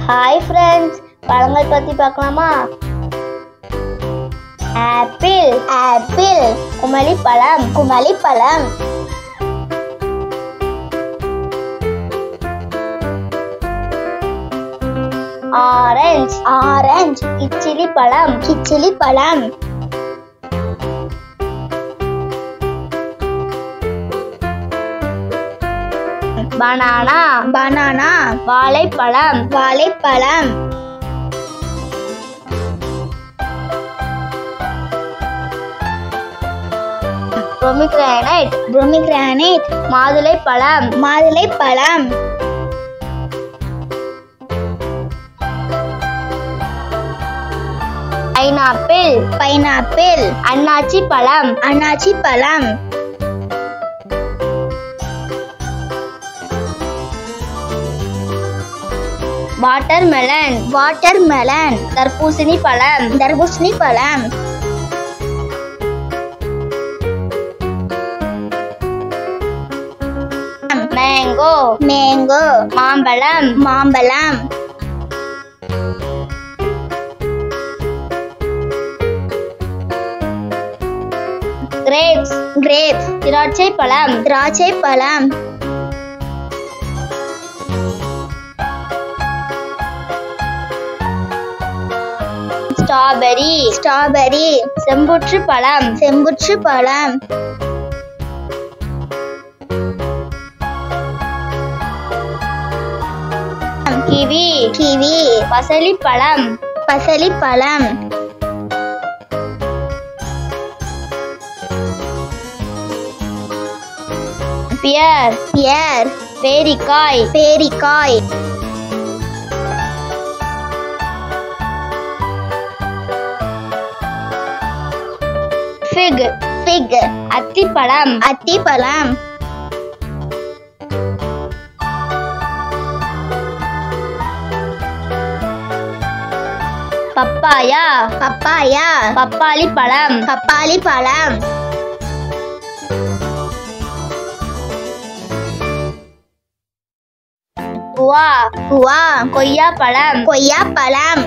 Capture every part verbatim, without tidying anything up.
Hi friends, பழங்கள் பத்தி பார்க்கலாமா? ஆப்பிள் ஆப்பிள் குமளி பழம் குமளி பழம் ஆரஞ்சு ஆரஞ்சு கிச்சிலி பழம் கிச்சிலி பழம் பனானா பனானா வாழைப்பழம் வாழைப்பழம் பொமிகிரானேட் பொமிகிரானேட் மாதுளைப்பழம் மாதுளைப்பழம் பைனாப்பிள் பைனாப்பிள் அன்னாச்சி பழம் அன்னாச்சி பழம் வாட்டர்மெலன் வாட்டர்மெலன் தர்பூசணி பழம் தர்பூசணி பழம் மேங்கோ மேங்கோ மாம்பழம் மாம்பழம் கிரேப்ஸ் கிரேப்ஸ் திராட்சை பழம் திராட்சை பழம் ஸ்ட்ராபெரி ஸ்ட்ராபெரி செம்புற்று பழம் செம்புற்று பழம் கிவி கிவி பசலி பழம் பசலி பழம் பியர் பியர் பேரிக்காய் பேரிக்காய் ஃபிக் ஃபிக் அத்திப்பழம் அத்திப்பழம் பப்பாயா பப்பாயா பப்பாளி பழம் பப்பாளி பழம் குவா குவா கொய்யா பழம் கொய்யா பழம்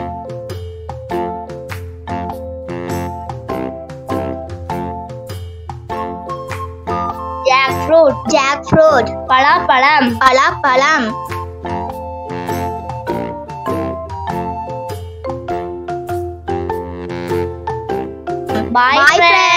ஜாக் ஃப்ரூட் ஜாக் ஃப்ரூட் பலாப்பழம் பலாப்பழம் Bye, Bye friends.